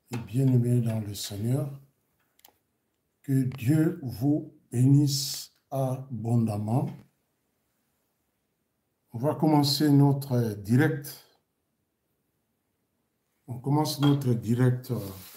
et bien-aimés dans le Seigneur, que Dieu vous bénisse abondamment. On va commencer notre direct. On commence notre direct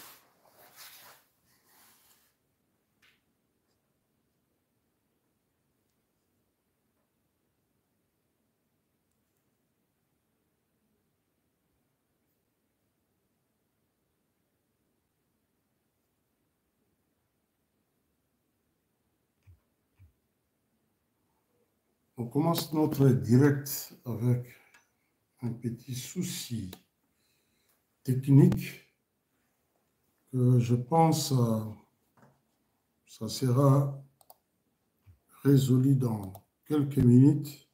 avec un petit souci technique que je pense ça sera résolu dans quelques minutes.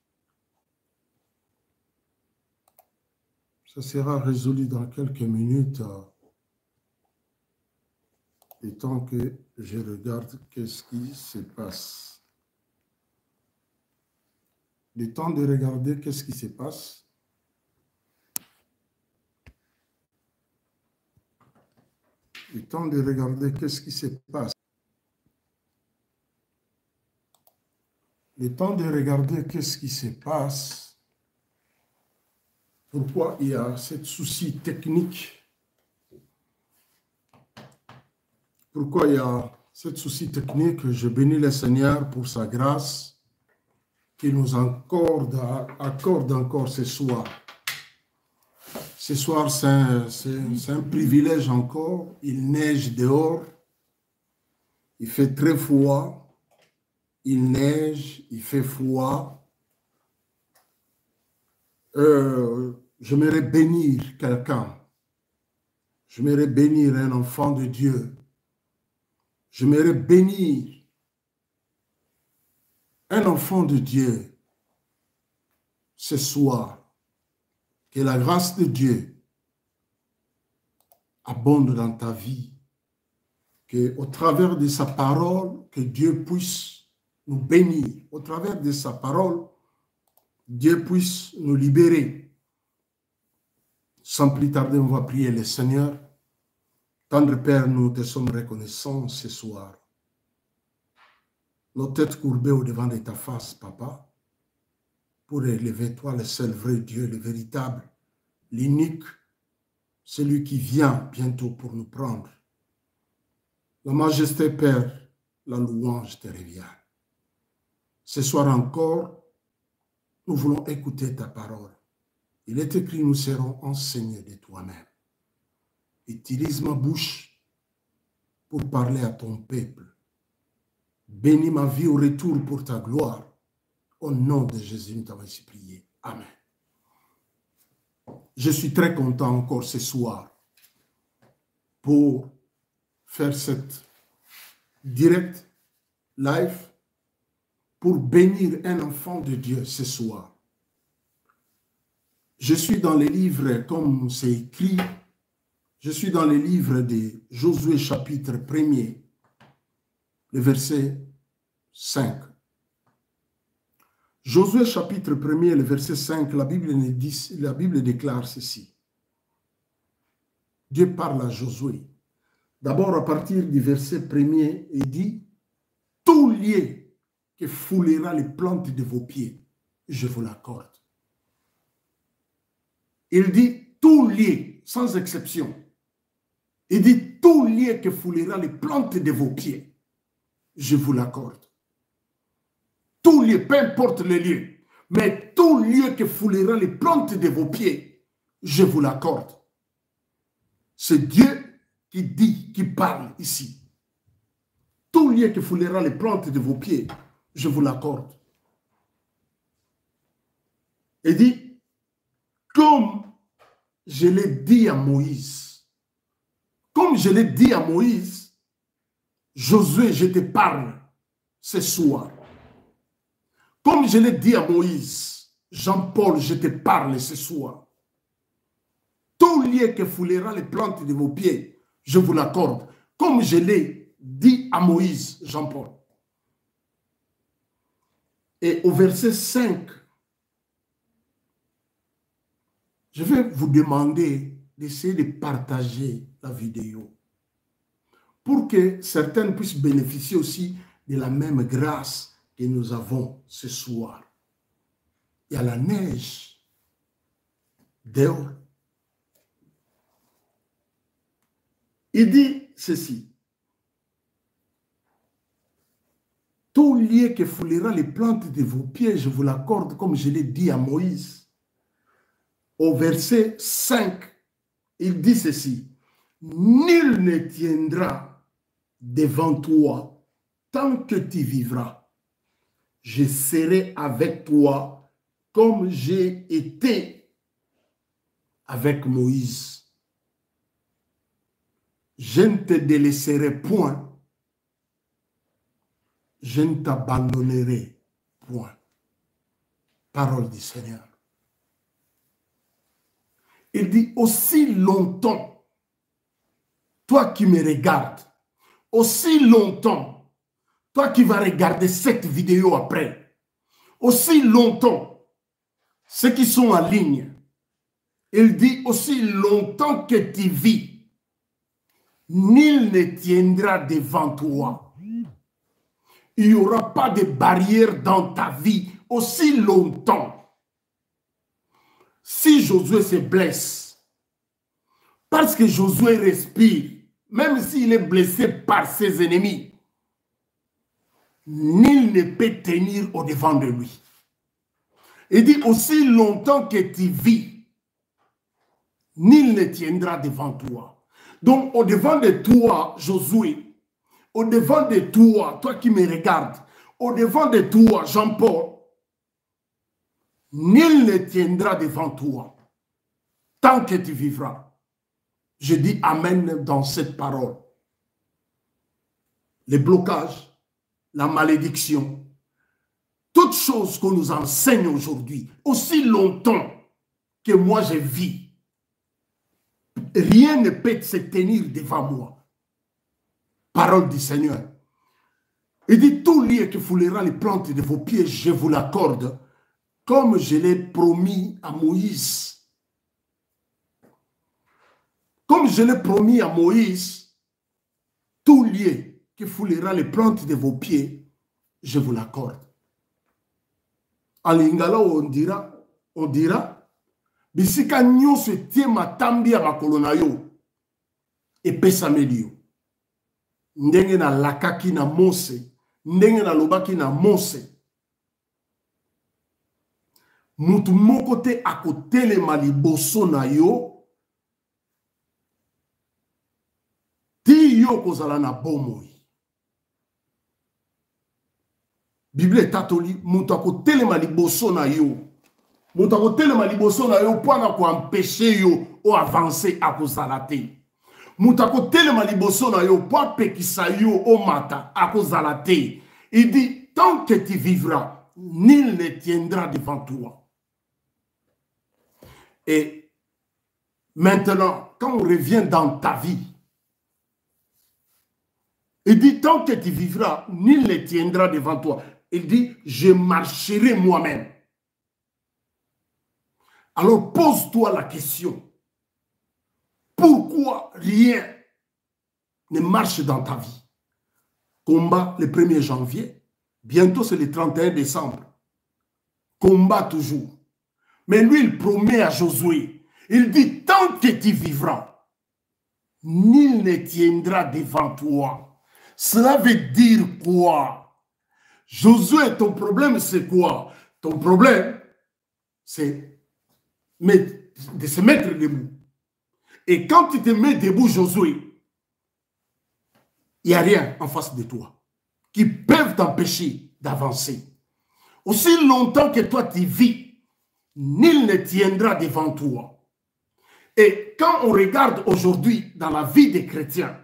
Ça sera résolu dans quelques minutes, et tant que je regarde qu'est-ce qui se passe. Le temps de regarder qu'est-ce qui se passe. Le temps de regarder qu'est-ce qui se passe. Le temps de regarder qu'est-ce qui se passe. Pourquoi il y a ce souci technique? Pourquoi il y a ce souci technique? Je bénis le Seigneur pour sa grâce qu'il nous accorde encore ce soir. Ce soir, c'est un privilège encore. Il neige dehors. Il fait très froid. Il neige, il fait froid. J'aimerais bénir quelqu'un. J'aimerais bénir un enfant de Dieu. J'aimerais bénir un enfant de Dieu ce soir. Que la grâce de Dieu abonde dans ta vie. Qu'au travers de sa parole, que Dieu puisse nous bénir. Au travers de sa parole, Dieu puisse nous libérer. Sans plus tarder, on va prier le Seigneur. Tendre Père, nous te sommes reconnaissants ce soir. Nos têtes courbées au-devant de ta face, Papa, pour élever toi, le seul vrai Dieu, le véritable, l'unique, celui qui vient bientôt pour nous prendre. La majesté, Père, la louange te revient. Ce soir encore, nous voulons écouter ta parole. Il est écrit, nous serons enseignés de toi-même. Utilise ma bouche pour parler à ton peuple. Bénis ma vie au retour pour ta gloire. Au nom de Jésus, nous t'avons ainsi prié. Amen. Je suis très content encore ce soir pour faire cette direct live pour bénir un enfant de Dieu ce soir. Je suis dans les livres, comme c'est écrit, je suis dans les livres de Josué chapitre 1er, le verset 5. Josué chapitre 1er, le verset 5, la Bible déclare ceci. Dieu parle à Josué. D'abord, à partir du verset 1er, il dit « Tout lieu que foulera les plantes de vos pieds, je vous l'accorde. » Il dit « Tout lieu, sans exception. » Il dit « Tout lieu que foulera les plantes de vos pieds, je vous l'accorde. » Tout lieu, peu importe le lieu, mais tout lieu que foulera les plantes de vos pieds, je vous l'accorde. C'est Dieu qui dit, qui parle ici. Tout lieu que foulera les plantes de vos pieds, je vous l'accorde. Il dit, comme je l'ai dit à Moïse, Josué, je te parle ce soir. Comme je l'ai dit à Moïse, Jean-Paul, je te parle ce soir. Tout lieu que foulera les plantes de vos pieds, je vous l'accorde. Comme je l'ai dit à Moïse, Jean-Paul. Et au verset 5, je vais vous demander d'essayer de partager la vidéo pour que certaines puissent bénéficier aussi de la même grâce que nous avons ce soir. Il y a la neige dehors. Il dit ceci. Tout lieu que foulera les plantes de vos pieds, je vous l'accorde, comme je l'ai dit à Moïse. Au verset 5, il dit ceci. Nul ne tiendra devant toi tant que tu vivras. Je serai avec toi comme j'ai été avec Moïse. Je ne te délaisserai point. Je ne t'abandonnerai point. Parole du Seigneur. Il dit aussi longtemps, toi qui me regardes, aussi longtemps, toi qui vas regarder cette vidéo après, aussi longtemps, ceux qui sont en ligne, il dit aussi longtemps que tu vis, nul ne tiendra devant toi. Il n'y aura pas de barrière dans ta vie aussi longtemps. Si Josué se blesse, parce que Josué respire, même s'il est blessé par ses ennemis, nul ne peut tenir au-devant de lui. Il dit aussi longtemps que tu vis, nul ne tiendra devant toi. Donc au-devant de toi, Josué, au-devant de toi, toi qui me regardes, au-devant de toi, Jean-Paul, nul ne tiendra devant toi tant que tu vivras. Je dis Amen dans cette parole. Les blocages, la malédiction, toutes choses qu'on nous enseigne aujourd'hui, aussi longtemps que moi je vis, rien ne peut se tenir devant moi. Parole du Seigneur. Il dit, tout lieu que foulera les plantes de vos pieds, je vous l'accorde, comme je l'ai promis à Moïse. Comme je l'ai promis à Moïse, tout lieu que foulera les plantes de vos pieds, je vous l'accorde. En lingala, on dira, bisika nyonso tie matambi ya makolo na yo, epesameli yo. Ndenge na lakaki na Mose, ndenge na lobaki na Mose. Mutu moko te akotelema liboso na yo, ti yo kozala na bomoi. Bible etatoli, mutu akotelema liboso na yo. Mutu akotelema liboso na yo, po na ko empêcher yo o avancer akozala te. Moutako telema liboso na yo, po pekisa yo o mata, akozala te. Il dit, tant que tu vivras, nul ne tiendra devant toi. Et maintenant, quand on revient dans ta vie, il dit, tant que tu vivras, nul ne tiendra devant toi. Il dit, je marcherai moi-même. Alors pose-toi la question. Pourquoi rien ne marche dans ta vie? Combat le 1er janvier, bientôt c'est le 31 décembre. Combat toujours. Mais lui, il promet à Josué, il dit, tant que tu vivras, nul ne tiendra devant toi. Cela veut dire quoi? Josué, ton problème c'est quoi? Ton problème, c'est de se mettre debout. Et quand tu te mets debout, Josué, il n'y a rien en face de toi qui peuvent t'empêcher d'avancer. Aussi longtemps que toi tu vis, nul ne tiendra devant toi. Et quand on regarde aujourd'hui dans la vie des chrétiens,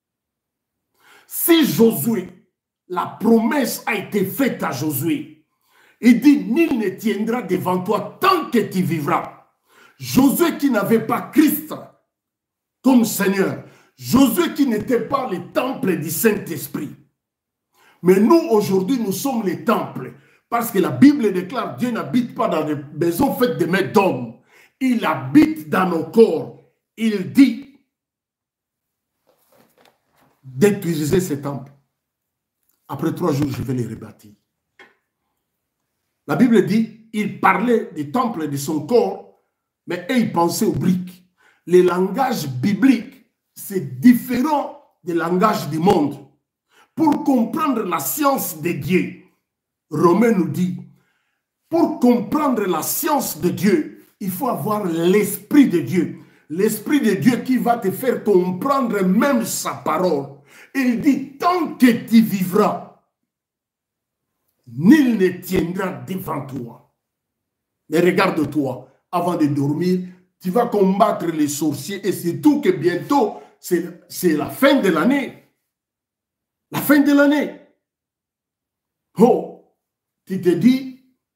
si Josué, la promesse a été faite à Josué, il dit, nul ne tiendra devant toi tant que tu vivras. Josué qui n'avait pas Christ comme Seigneur, Josué qui n'était pas le temple du Saint-Esprit. Mais nous, aujourd'hui, nous sommes les temples. Parce que la Bible déclare, Dieu n'habite pas dans des maisons faites de mains d'hommes. Il habite dans nos corps. il dit d'utiliser ces temples. Après 3 jours, je vais les rebâtir. La Bible dit, il parlait des temples de son corps, mais eux, ils pensaient aux briques. Le langage biblique, c'est différent du langage du monde. Pour comprendre la science de Dieu, Romain nous dit, pour comprendre la science de Dieu, il faut avoir l'Esprit de Dieu. L'Esprit de Dieu qui va te faire comprendre même sa parole. Il dit, tant que tu vivras, nul ne tiendra devant toi. Mais regarde-toi, avant de dormir, tu vas combattre les sorciers et c'est tout que bientôt, c'est la fin de l'année. La fin de l'année. Oh, tu te dis,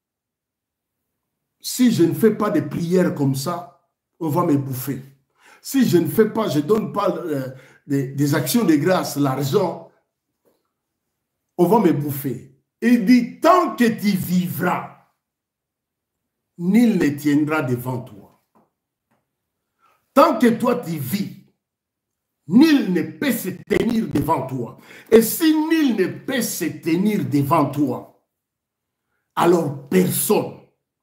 si je ne fais pas de prières comme ça, on va me bouffer. Si je ne fais pas, je ne donne pas des actions de grâce, l'argent, on va me bouffer. Il dit, tant que tu vivras, nul ne tiendra devant toi. Tant que toi tu vis, nul ne peut se tenir devant toi. Et si nul ne peut se tenir devant toi, alors personne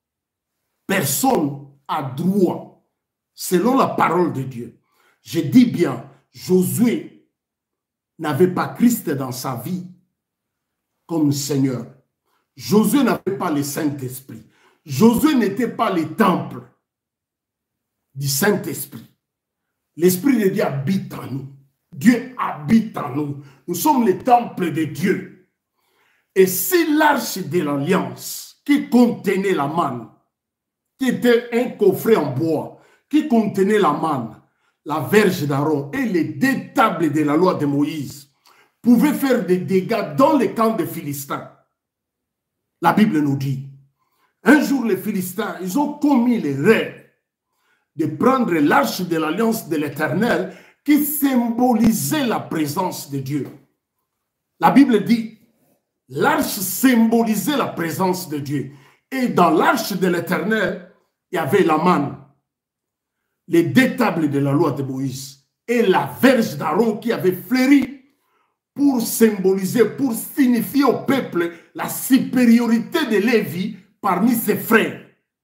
a droit, selon la parole de Dieu. Je dis bien, Josué n'avait pas Christ dans sa vie comme Seigneur. Josué n'avait pas le Saint-Esprit. Josué n'était pas le temple du Saint-Esprit. L'Esprit de Dieu habite en nous. Dieu habite en nous. Nous sommes le temple de Dieu. Et si l'arche de l'Alliance qui contenait la manne, qui était un coffret en bois, qui contenait la manne, la verge d'Aaron et les 2 tables de la loi de Moïse, pouvaient faire des dégâts dans les camps des Philistins. La Bible nous dit, un jour les Philistins, ils ont commis l'erreur de prendre l'arche de l'Alliance de l'Éternel qui symbolisait la présence de Dieu. La Bible dit, l'arche symbolisait la présence de Dieu. Et dans l'arche de l'Éternel, il y avait la manne, les 2 tables de la loi de Moïse et la verge d'Aaron qui avait fleuri pour symboliser, pour signifier au peuple la supériorité de Lévi parmi ses frères.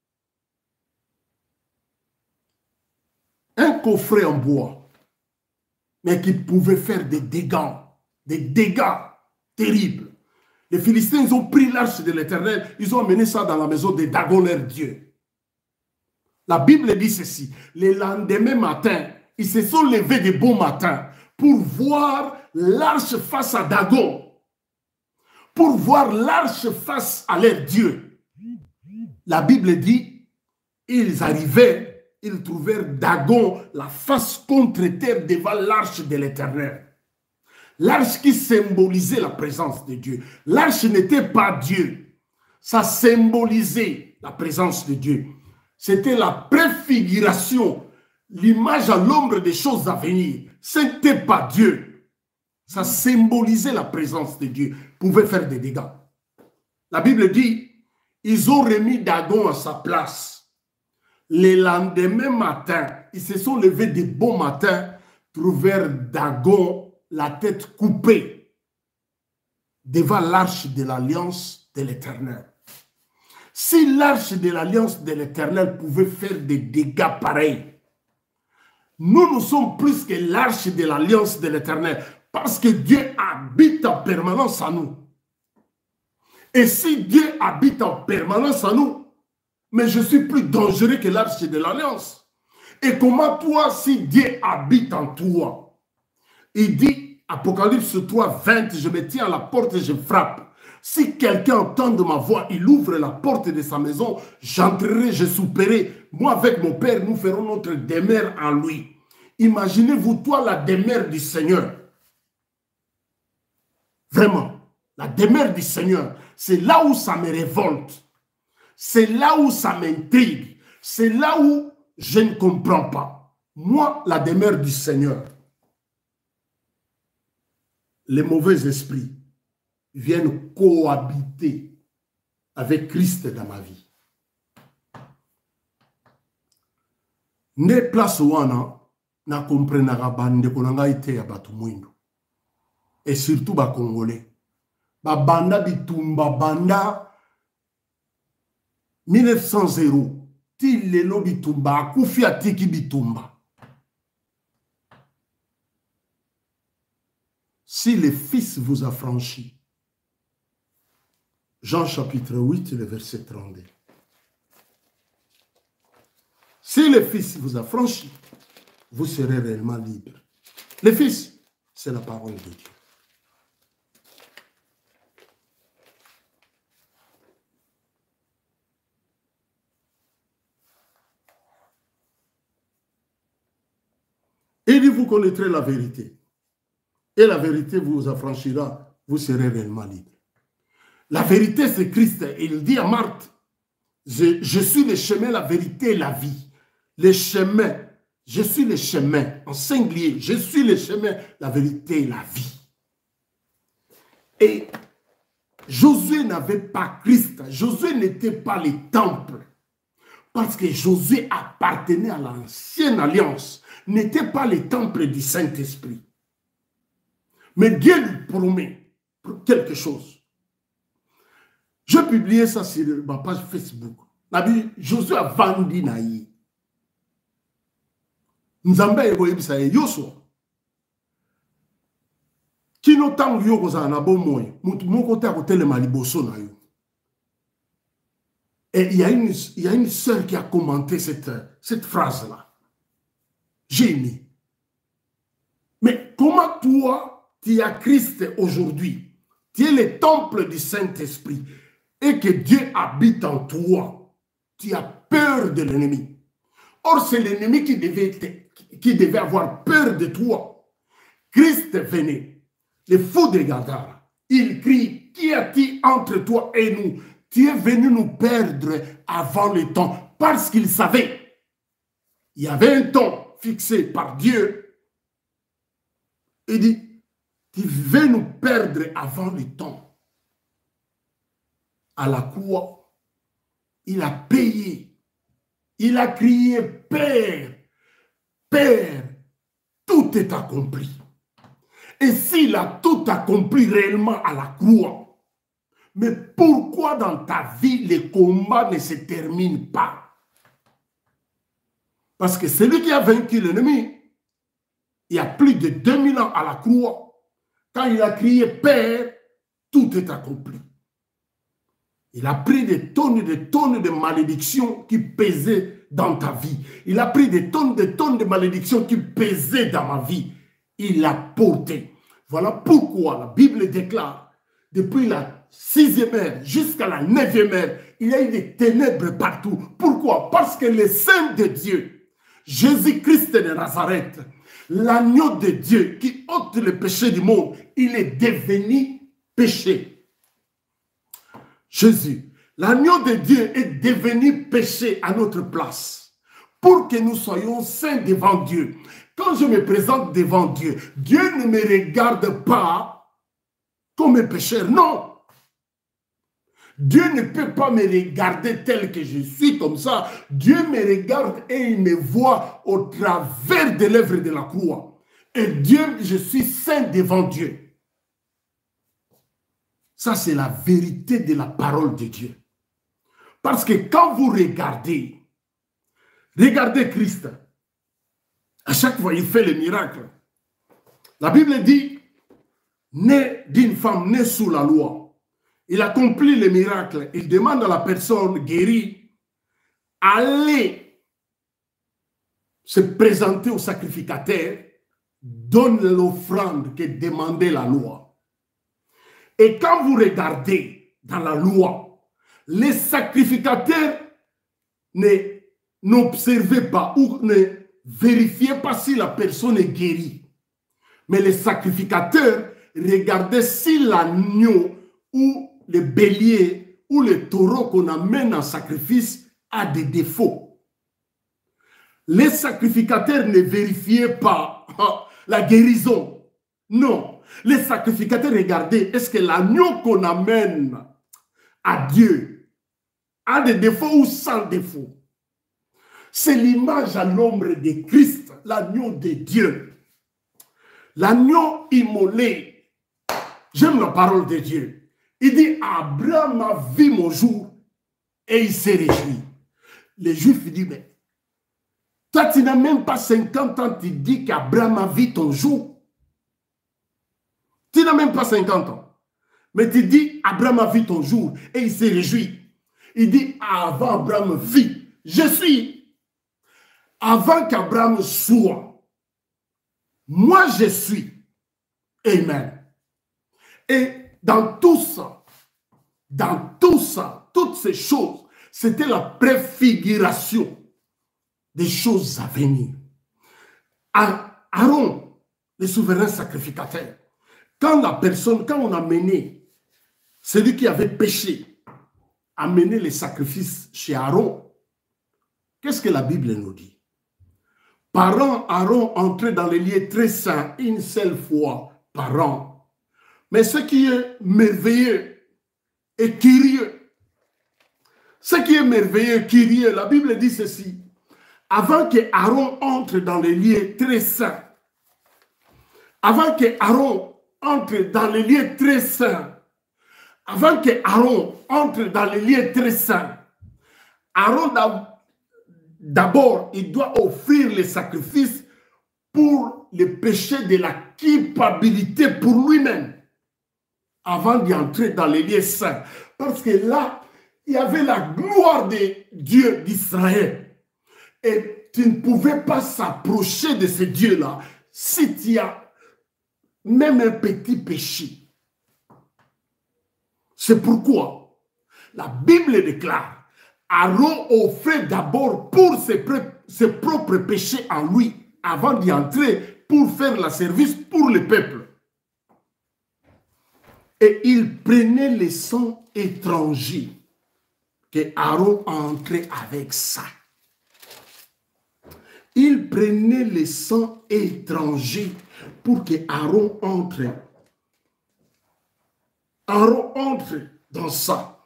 Un coffret en bois, mais qui pouvait faire des dégâts terribles. Les Philistins, ils ont pris l'arche de l'Éternel, ils ont amené ça dans la maison de Dagon, leur Dieu. La Bible dit ceci, le lendemain matin, ils se sont levés de bon matin pour voir l'arche face à Dagon, pour voir l'arche face à leur Dieu. La Bible dit, ils arrivaient, ils trouvèrent Dagon la face contre terre devant l'arche de l'Éternel. L'arche qui symbolisait la présence de Dieu. L'arche n'était pas Dieu. Ça symbolisait la présence de Dieu. C'était la préfiguration, l'image à l'ombre des choses à venir. Ce n'était pas Dieu. Ça symbolisait la présence de Dieu. Pouvait faire des dégâts. La Bible dit, ils ont remis Dagon à sa place. Le lendemain matin, ils se sont levés de bon matin, trouvèrent Dagon la tête coupée devant l'arche de l'Alliance de l'Éternel. Si l'arche de l'Alliance de l'Éternel pouvait faire des dégâts pareils, nous sommes plus que l'arche de l'Alliance de l'Éternel parce que Dieu habite en permanence en nous. Et si Dieu habite en permanence en nous, mais je suis plus dangereux que l'arche de l'Alliance. Et comment toi, si Dieu habite en toi? Il dit, Apocalypse 3, 20, je me tiens à la porte et je frappe. Si quelqu'un entend de ma voix, il ouvre la porte de sa maison, j'entrerai, je souperai. Moi avec mon Père, nous ferons notre demeure en lui. Imaginez-vous, toi, la demeure du Seigneur. Vraiment, la demeure du Seigneur, c'est là où ça me révolte. C'est là où ça m'intrigue. C'est là où je ne comprends pas. Moi, la demeure du Seigneur. Les mauvais esprits viennent cohabiter avec Christ dans ma vie. Ne place wana na comprenaka bandeko na ngai te ya bato mwindo. Et surtout ba Congolais. Ba banda bitumba banda 1900 ti lelo bitumba akufi atiki bitumba. Si le Fils vous a franchi. Jean chapitre 8, le verset 32. Si le Fils vous a franchi, vous serez réellement libre. Le Fils, c'est la parole de Dieu. Il dit, vous connaîtrez la vérité. Et la vérité vous affranchira, vous serez réellement libre. La vérité, c'est Christ. Il dit à Marthe, je suis le chemin, la vérité et la vie. Le chemin, je suis le chemin, en singulier, je suis le chemin, la vérité et la vie. Et Josué n'avait pas Christ. Josué n'était pas le temple. Parce que Josué appartenait à l'ancienne alliance. N'était pas le temple du Saint-Esprit. Mais Dieu lui promet quelque chose. Je publiais ça sur ma page Facebook. Josué a vendu naïe. Nzambe eboyebisa yoso. Kino tangu yo kozala na bomoi, mutu moko te akotelema liboso na yo. Et il y a une sœur qui a commenté cette phrase-là. J'ai aimé. Mais comment toi, tu as Christ aujourd'hui, tu es le temple du Saint-Esprit, et que Dieu habite en toi, tu as peur de l'ennemi. Or, c'est l'ennemi qui devait avoir peur de toi. Christ venait, le fou de Gadara. Il crie, qui a-t-il entre toi et nous? Tu es venu nous perdre avant le temps, parce qu'il savait. Il y avait un temps fixé par Dieu. Il dit, tu veux nous perdre avant le temps. À la croix, il a payé. Il a crié, Père, Père, tout est accompli. Et s'il a tout accompli réellement à la croix, mais pourquoi dans ta vie, les combats ne se terminent pas? Parce que celui qui a vaincu l'ennemi, il y a plus de 2000 ans à la croix, quand il a crié, Père, tout est accompli. Il a pris des tonnes de malédictions qui pesaient dans ta vie. Il a pris des tonnes de malédictions qui pesaient dans ma vie. Il l'a porté. Voilà pourquoi la Bible déclare, depuis la 6e ère jusqu'à la 9e ère, il y a eu des ténèbres partout. Pourquoi? Parce que le Saint de Dieu, Jésus-Christ de Nazareth, l'agneau de Dieu qui ôte le péché du monde, il est devenu péché. Jésus, l'agneau de Dieu est devenu péché à notre place pour que nous soyons saints devant Dieu. Quand je me présente devant Dieu, Dieu ne me regarde pas comme un pécheur, non. Dieu ne peut pas me regarder tel que je suis comme ça. Dieu me regarde et il me voit au travers de l'œuvre de la croix. Et Dieu, je suis saint devant Dieu. Ça, c'est la vérité de la parole de Dieu. Parce que quand vous regardez Christ, à chaque fois, il fait le miracle. La Bible dit, né d'une femme née sous la loi, il accomplit le miracle. Il demande à la personne guérie, allez se présenter au sacrificateur, donne l'offrande que demandait la loi. Et quand vous regardez dans la loi, les sacrificateurs n'observaient pas ou ne vérifiaient pas si la personne est guérie. Mais les sacrificateurs regardaient si l'agneau ou le bélier ou le taureau qu'on amène en sacrifice a des défauts. Les sacrificateurs ne vérifiaient pas la guérison. Non. Les sacrificateurs regardaient, est-ce que l'agneau qu'on amène à Dieu a des défauts ou sans défauts? C'est l'image à l'ombre de Christ, l'agneau de Dieu. L'agneau immolé. J'aime la parole de Dieu. Il dit, Abraham a vu mon jour et il s'est réjoui. Les Juifs disent, mais toi, tu n'as même pas 50 ans, tu dis qu'Abraham a vu ton jour. Tu n'as même pas 50 ans. Mais tu dis, Abraham a vu ton jour et il s'est réjoui. Il dit, avant Abraham vit, je suis. Avant qu'Abraham soit, moi je suis. Amen. Et dans tout ça, toutes ces choses, c'était la préfiguration des choses à venir. Aaron, le souverain sacrificateur, quand on a mené, celui qui avait péché, a mené les sacrifices chez Aaron, qu'est-ce que la Bible nous dit? Par an, Aaron entrait dans les lieux très saints une seule fois par an. Mais ce qui est merveilleux et curieux, la Bible dit ceci. Avant que Aaron entre dans les lieux très saints, avant que Aaron entre dans les lieux très saints, Aaron d'abord, il doit offrir les sacrifices pour le péché de la culpabilité pour lui-même, avant d'y entrer dans les lieux saints. Parce que là, il y avait la gloire de Dieu d'Israël. Et tu ne pouvais pas s'approcher de ce Dieu-là si tu as même un petit péché. C'est pourquoi la Bible déclare, Aaron offrait d'abord pour ses propres péchés en lui, avant d'y entrer pour faire le service pour le peuple. Et il prenait les sangs étrangers que Aaron entrait avec ça. Il prenait les sangs étrangers pour que Aaron entre. Aaron entre dans ça.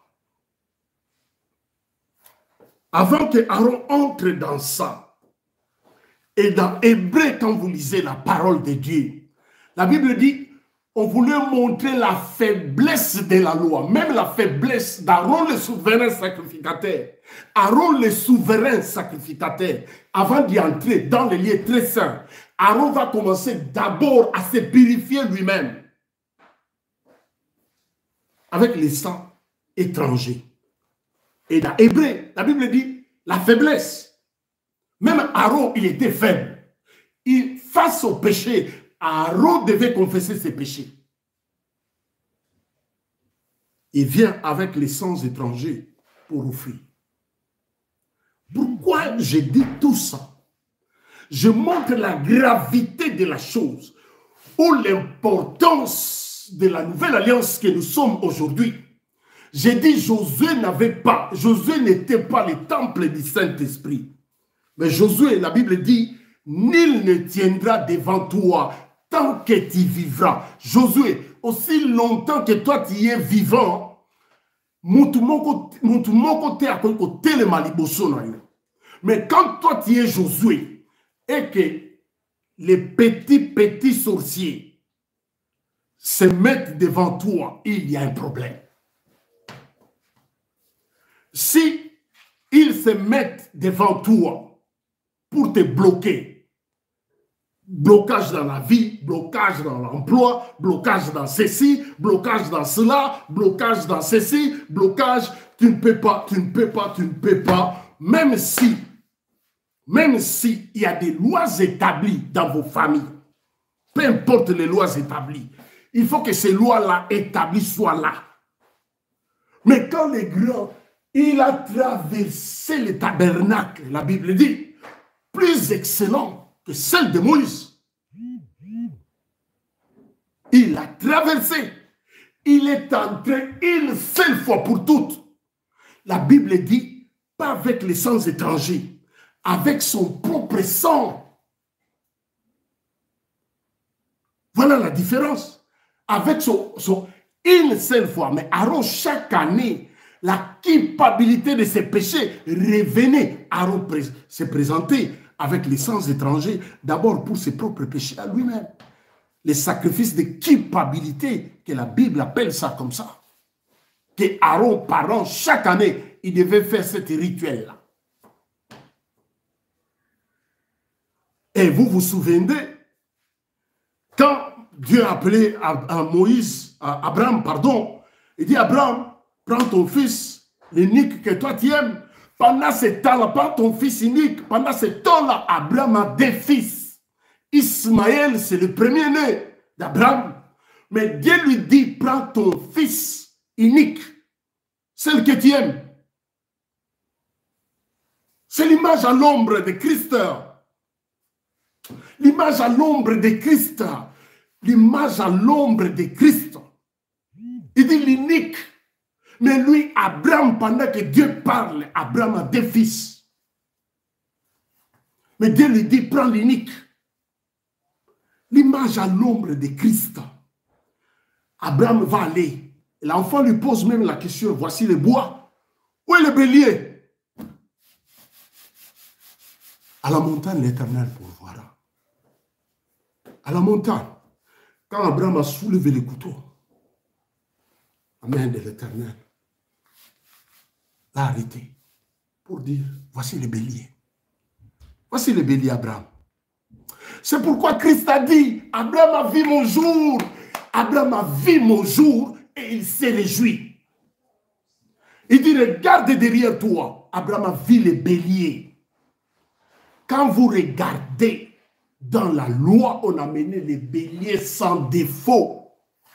Avant que Aaron entre dans ça. Et dans Hébreu, quand vous lisez la parole de Dieu, la Bible dit, on voulait montrer la faiblesse de la loi, même la faiblesse d'Aaron le souverain sacrificateur. Aaron le souverain sacrificateur, avant d'y entrer dans les lieux très saints, Aaron va commencer d'abord à se purifier lui-même avec les sangs étrangers. Et dans Hébreu, la Bible dit la faiblesse. Même Aaron, il était faible. Face au péché, Aaron devait confesser ses péchés. Il vient avec les sangs étrangers pour offrir. Pourquoi je dis tout ça? Je montre la gravité de la chose ou l'importance de la nouvelle alliance que nous sommes aujourd'hui. J'ai dit Josué n'était pas le temple du Saint-Esprit. Mais Josué, la Bible dit, nul ne tiendra devant toi tant que tu vivras. Josué, aussi longtemps que toi tu es vivant, mais quand toi tu es Josué et que les petits sorciers se mettent devant toi, il y a un problème. Si ils se mettent devant toi pour te bloquer, blocage dans la vie, blocage dans l'emploi, blocage dans ceci, blocage dans cela, blocage dans ceci, blocage, tu ne peux pas, même si il y a des lois établies dans vos familles, peu importe les lois établies, il faut que ces lois-là établies soient là. Mais quand les grands, il a traversé le tabernacle, la Bible dit, plus excellent que celle de Moïse. Il a traversé. Il est entré une seule fois pour toutes. La Bible dit, pas avec les sangs étrangers, avec son propre sang. Voilà la différence. Avec une seule fois. Mais Aaron, chaque année, la culpabilité de ses péchés revenait. Aaron s'est présenté avec l'essence étrangère, d'abord pour ses propres péchés à lui-même. Les sacrifices de culpabilité, que la Bible appelle ça comme ça. Que Aaron, par an, chaque année, il devait faire ce rituel-là. Et vous vous souvenez, quand Dieu a appelé Abraham, pardon, il dit, Abraham, prends ton fils, l'unique que toi tu aimes. Pendant ce temps-là, prends ton fils unique. Pendant ce temps-là, Abraham a deux fils. Ismaël, c'est le premier-né d'Abraham. Mais Dieu lui dit, prends ton fils unique, celle que tu aimes. C'est l'image à l'ombre de Christ. L'image à l'ombre de Christ. L'image à l'ombre de Christ. Il dit l'unique. Mais lui, Abraham, pendant que Dieu parle, Abraham a deux fils. Mais Dieu lui dit, prends l'unique. L'image à l'ombre de Christ. Abraham va aller. L'enfant lui pose même la question, voici le bois. Où est le bélier? À la montagne, l'Éternel pourvoira. À la montagne, quand Abraham a soulevé le couteau, la main de l'Éternel l'a arrêté pour dire, voici le bélier. Voici le bélier, Abraham. C'est pourquoi Christ a dit, Abraham a vu mon jour. Abraham a vu mon jour et il s'est réjoui. Il dit, regarde derrière toi. Abraham a vu le bélier. Quand vous regardez dans la loi, on a mené les béliers sans défaut.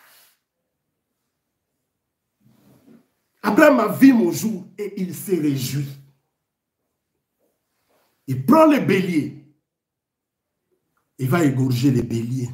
Abraham a vu mon jour et il s'est réjoui. Il prend le bélier. Il va égorger les béliers.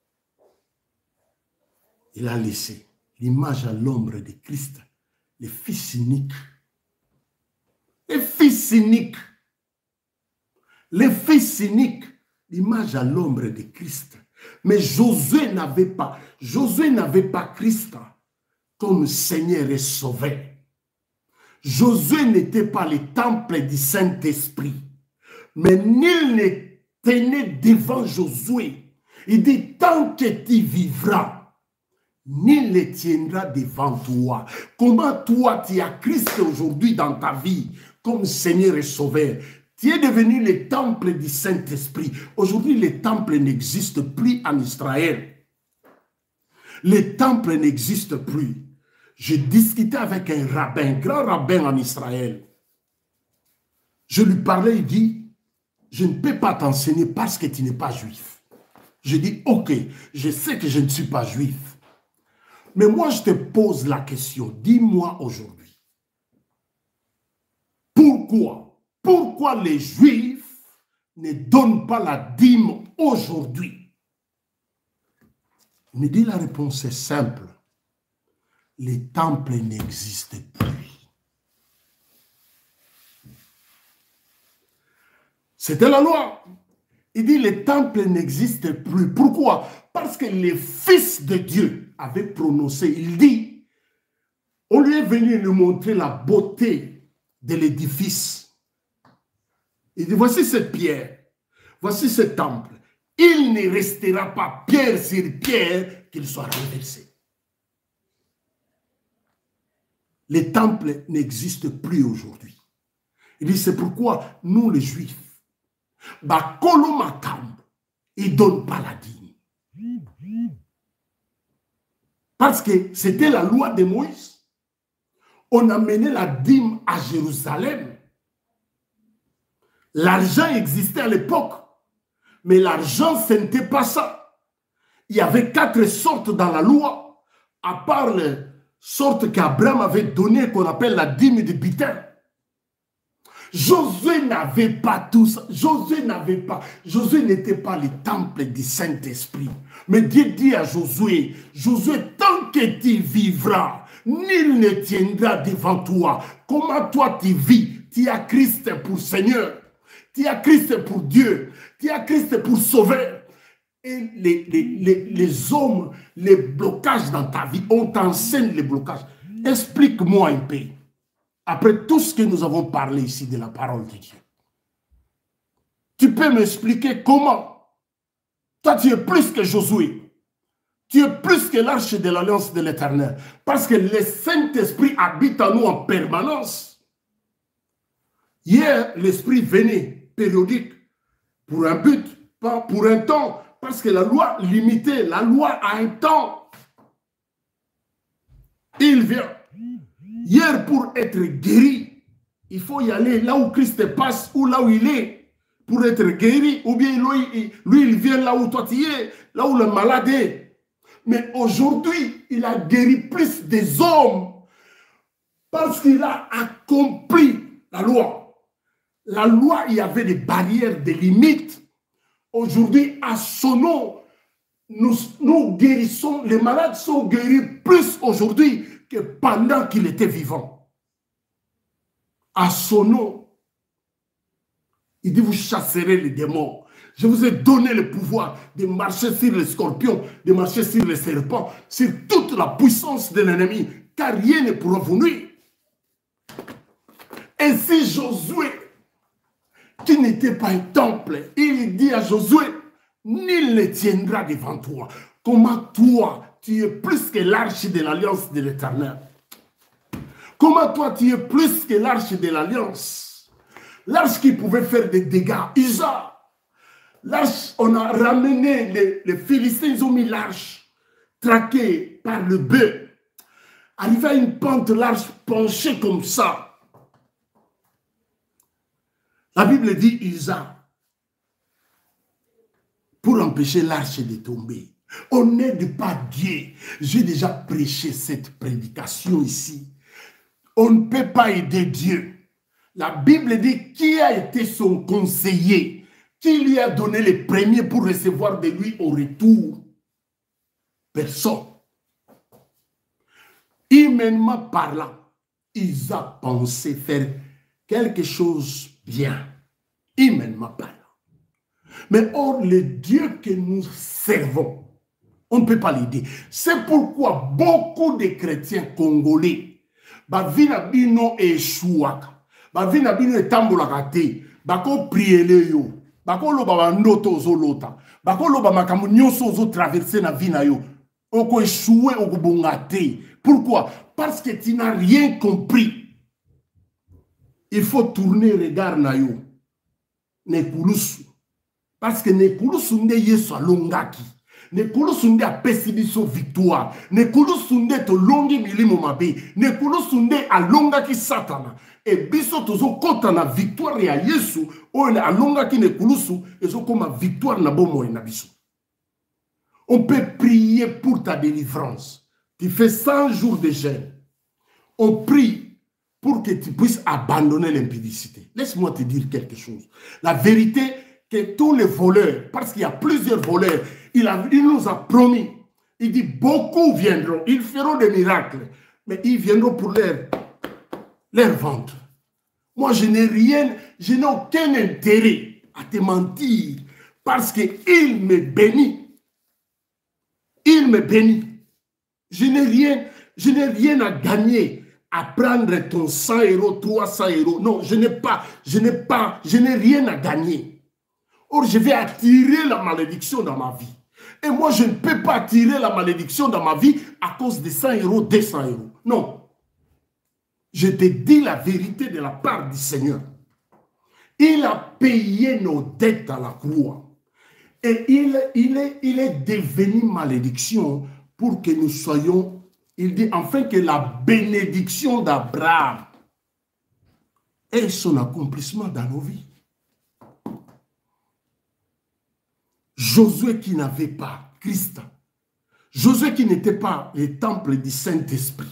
Il a laissé l'image à l'ombre de Christ, le fils unique. Le fils unique. Le fils unique, l'image à l'ombre de Christ. Mais Josué n'avait pas Christ comme Seigneur et Sauveur. Josué n'était pas le temple du Saint-Esprit. Mais nul ne tenait devant Josué. Il dit, tant que tu vivras, nul ne tiendra devant toi. Comment toi, tu as Christ aujourd'hui dans ta vie comme Seigneur et Sauveur? Tu es devenu le temple du Saint-Esprit. Aujourd'hui, le temple n'existe plus en Israël. Le temple n'existe plus. Je discutais avec un rabbin, un grand rabbin en Israël. Je lui parlais, il dit, je ne peux pas t'enseigner parce que tu n'es pas juif. Je dis, ok, je sais que je ne suis pas juif. Mais moi, je te pose la question, dis-moi aujourd'hui, pourquoi les Juifs ne donnent pas la dîme aujourd'hui? Il me dit, la réponse est simple. Les temples n'existent plus. C'était la loi. Il dit, les temples n'existent plus. Pourquoi? Parce que les fils de Dieu avaient prononcé, il dit, on lui est venu lui montrer la beauté de l'édifice. Il dit, voici cette pierre, voici ce temple. Il ne restera pas pierre sur pierre qu'il soit renversé. Les temples n'existent plus aujourd'hui. Il dit, c'est pourquoi nous les Juifs, ils ne donnent pas la dîme. Parce que c'était la loi de Moïse. On a mené la dîme à Jérusalem. L'argent existait à l'époque, mais l'argent, ce n'était pas ça. Il y avait 4 sortes dans la loi, à part les sortes qu'Abraham avait données, qu'on appelle la dîme de butin. Josué n'avait pas tout ça. Josué n'était pas le temple du Saint-Esprit. Mais Dieu dit à Josué, tant que tu vivras, nul ne tiendra devant toi. Comment toi tu vis? Tu as Christ pour Seigneur. Tu as Christ pour Dieu. Tu as Christ pour Sauveur. Et les hommes, les blocages dans ta vie, on t'enseigne les blocages. Explique-moi un peu. après tout ce que nous avons parlé ici de la parole de Dieu, tu peux m'expliquer comment? Toi, tu es plus que Josué. Tu es plus que l'arche de l'alliance de l'Éternel. Parce que le Saint-Esprit habite en nous en permanence. Hier, l'Esprit venait périodique pour un but, pas pour un temps. Parce que la loi limitait, la loi a un temps. Il vient. Hier, pour être guéri, il faut y aller là où Christ passe ou là où il est. Pour être guéri, ou bien lui, il vient là où toi tu es, là où le malade est. Mais aujourd'hui, il a guéri plus des hommes parce qu'il a accompli la loi. La loi, il y avait des barrières, des limites. Aujourd'hui, à son nom, nous guérissons, les malades sont guéris plus aujourd'hui que pendant qu'il était vivant. À son nom. Il dit, vous chasserez les démons. Je vous ai donné le pouvoir de marcher sur les scorpions, de marcher sur les serpents, sur toute la puissance de l'ennemi, car rien ne pourra vous nuire. Et si Josué, qui n'était pas un temple, il dit à Josué, nul ne tiendra devant toi. Comment toi, tu es plus que l'arche de l'alliance de l'Éternel? Comment toi, tu es plus que l'arche de l'alliance? L'arche qui pouvait faire des dégâts, Isa. L'arche, on a ramené les Philistins, ils ont mis l'arche, traquée par le bœuf. Arrivé à une pente, l'arche penchée comme ça. La Bible dit, Isa, pour empêcher l'arche de tomber. On n'aide pas Dieu. J'ai déjà prêché cette prédication ici. On ne peut pas aider Dieu. La Bible dit qui a été son conseiller, qui lui a donné les premiers pour recevoir de lui au retour. Personne. Humainement parlant, ils ont pensé faire quelque chose bien, humainement parlant. Mais or, le Dieu que nous servons, on ne peut pas l'aider. C'est pourquoi beaucoup de chrétiens congolais, bavina bino échouaka. Bavina bino etambolaka te, bako priele yo, bako loba bandoto ozolota, bako loba makambo nyonso ozo traverser na vie na yo, oko échoué oko bonga te. Pourquoi? Parce que tu n'as rien compris. Il faut tourner regard na yo, nekulusu. Parce que nekulusu nde yeso alongaki. Nekulusu nde apesi biso victoire. Nekulusu nde tolongi milimo mabe. Nekulusu nde alongaki Satana. Et biso tozo kota na victoire ya Yesu oyo alongaki nekulusu ezo koma victoire na bomoi na biso. On peut prier pour ta délivrance. Tu fais 100 jours de jeûne. On prie pour que tu puisses abandonner l'impudicité. Laisse-moi te dire quelque chose. La vérité que tous les voleurs, parce qu'il y a plusieurs voleurs, il nous a promis. Il dit beaucoup viendront, ils feront des miracles, mais ils viendront pour leur ventre. Moi, je n'ai aucun intérêt à te mentir parce qu'il me bénit. Il me bénit. Je n'ai rien à gagner à prendre ton 100 €, 300 €. Non, je n'ai rien à gagner. Or, je vais attirer la malédiction dans ma vie. Et moi, je ne peux pas attirer la malédiction dans ma vie à cause de 100 €, 200 €. Non. Je te dis la vérité de la part du Seigneur. Il a payé nos dettes à la croix. Et il est devenu malédiction pour que nous soyons, il dit, afin que la bénédiction d'Abraham ait son accomplissement dans nos vies. Josué qui n'avait pas Christ, Josué qui n'était pas le temple du Saint-Esprit,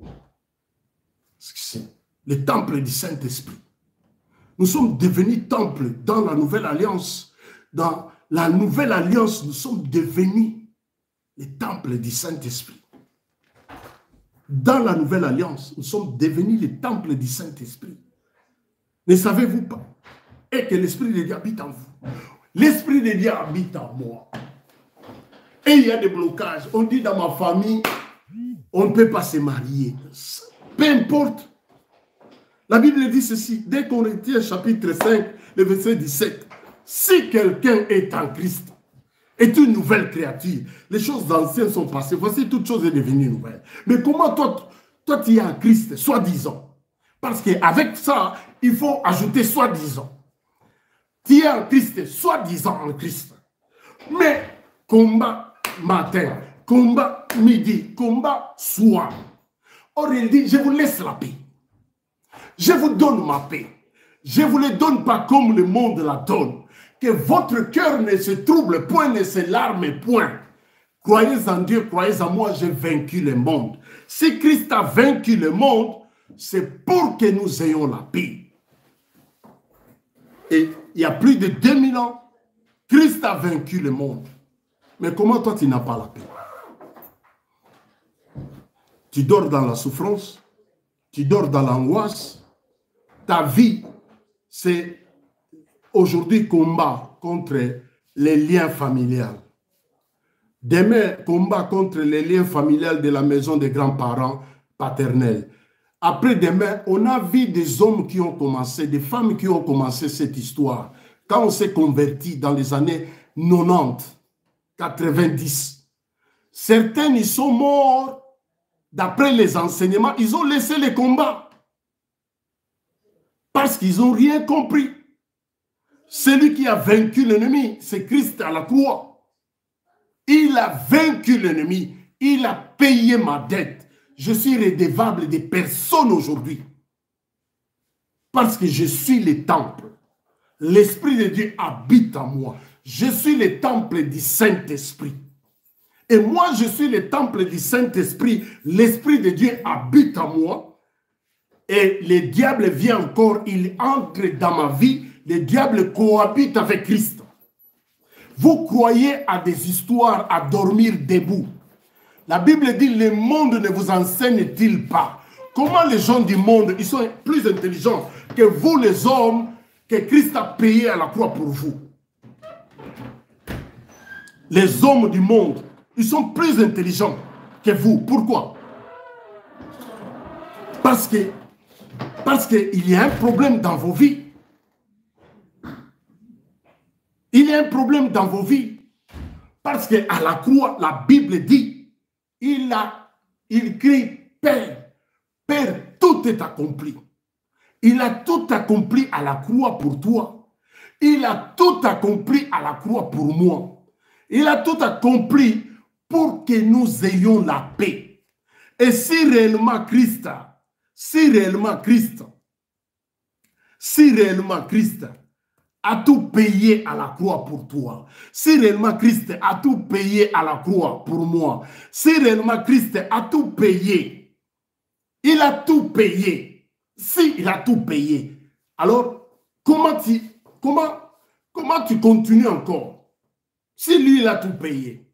le temple du Saint-Esprit. Nous sommes devenus temple dans la nouvelle alliance. Dans la nouvelle alliance, nous sommes devenus le temple du Saint-Esprit. Dans la nouvelle alliance, nous sommes devenus le temple du Saint-Esprit. Ne savez-vous pas? Et que l'Esprit de Dieu habite en vous. L'Esprit de Dieu habite en moi. Et il y a des blocages. On dit dans ma famille, on ne peut pas se marier. Peu importe. La Bible dit ceci, dès Corinthiens chapitre 5, le verset 17. Si quelqu'un est en Christ, est une nouvelle créature, les choses anciennes sont passées, voici toute chose est devenue nouvelle. Mais comment toi tu es en Christ, soi-disant? Parce qu'avec ça, il faut ajouter soi-disant. Tu es en Christ, soi-disant en Christ. Mais combat matin, combat midi, combat soir. Or, il dit, je vous laisse la paix. Je vous donne ma paix. Je ne vous le donne pas comme le monde la donne. Que votre cœur ne se trouble point, ne se larme point. Croyez en Dieu, croyez en moi, j'ai vaincu le monde. Si Christ a vaincu le monde, c'est pour que nous ayons la paix. Et il y a plus de 2000 ans, Christ a vaincu le monde. Mais comment toi tu n'as pas la paix? Tu dors dans la souffrance, tu dors dans l'angoisse. Ta vie, c'est aujourd'hui combat contre les liens familiaux. Demain, combat contre les liens familiaux de la maison des grands-parents paternels. Après-demain, on a vu des hommes qui ont commencé, des femmes qui ont commencé cette histoire. Quand on s'est converti dans les années 90, 90, certains, ils sont morts. D'après les enseignements, ils ont laissé les combats. Parce qu'ils n'ont rien compris. Celui qui a vaincu l'ennemi, c'est Christ à la croix. Il a vaincu l'ennemi. Il a payé ma dette. Je suis redevable de personne aujourd'hui. Parce que je suis le temple. L'Esprit de Dieu habite en moi. Je suis le temple du Saint-Esprit. Et moi, je suis le temple du Saint-Esprit. L'Esprit de Dieu habite en moi. Et le diable vient encore, il entre dans ma vie. Le diable cohabite avec Christ. Vous croyez à des histoires à dormir debout. La Bible dit, le monde ne vous enseigne-t-il pas? Comment les gens du monde, ils sont plus intelligents que vous les hommes que Christ a payé à la croix pour vous? Les hommes du monde, ils sont plus intelligents que vous. Pourquoi? Parce qu'il y a un problème dans vos vies. Il y a un problème dans vos vies. Parce qu'à la croix, la Bible dit, il crie, Père, Père, tout est accompli. Il a tout accompli à la croix pour toi. Il a tout accompli à la croix pour moi. Il a tout accompli pour que nous ayons la paix. Et si réellement Christ a tout payé à la croix pour toi, si réellement Christ a tout payé à la croix pour moi, si réellement Christ a tout payé, il a tout payé, si il a tout payé, alors comment tu continues encore? Si lui, il a tout payé.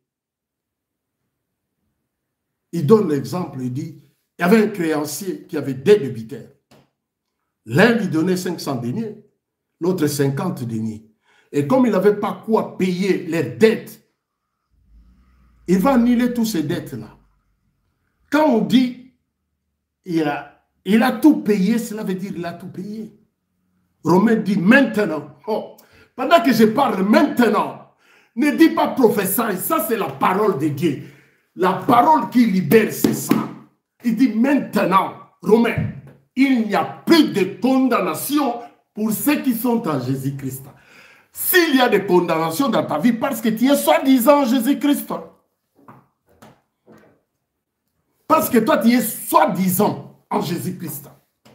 Il donne l'exemple, il dit, il y avait un créancier qui avait des débiteurs. L'un lui donnait 500 deniers, l'autre 50 deniers. Et comme il n'avait pas quoi payer les dettes, il va annuler toutes ces dettes-là. Quand on dit il a tout payé, cela veut dire qu'il a tout payé. Romain dit maintenant. Oh, pendant que je parle maintenant, ne dis pas professeur, ça c'est la parole de Dieu. La parole qui libère, c'est ça. Il dit maintenant, Romain, il n'y a plus de condamnation pour ceux qui sont en Jésus-Christ. S'il y a des condamnations dans ta vie, parce que tu es soi-disant en Jésus-Christ. Parce que toi, tu es soi-disant en Jésus-Christ.